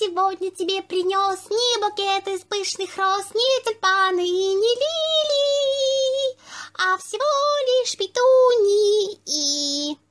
сегодня тебе принес не букет из пышных роз, не тюльпаны и не лилии, а всего лишь петунии и